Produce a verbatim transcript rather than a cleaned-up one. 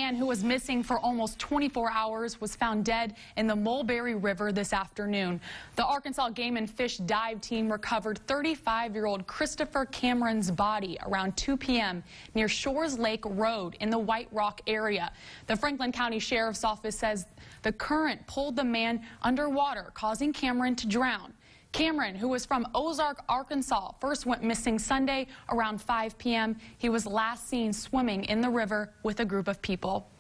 man who was missing for almost twenty-four hours was found dead in the Mulberry River this afternoon. The Arkansas Game and Fish dive team recovered thirty-five-year-old Christopher Cameron's body around two p m near Shores Lake Road in the White Rock area. The Franklin County Sheriff's Office says the current pulled the man underwater, causing Cameron to drown. Cameron, who was from Ozark, Arkansas, first went missing Sunday around five p m He was last seen swimming in the river with a group of people.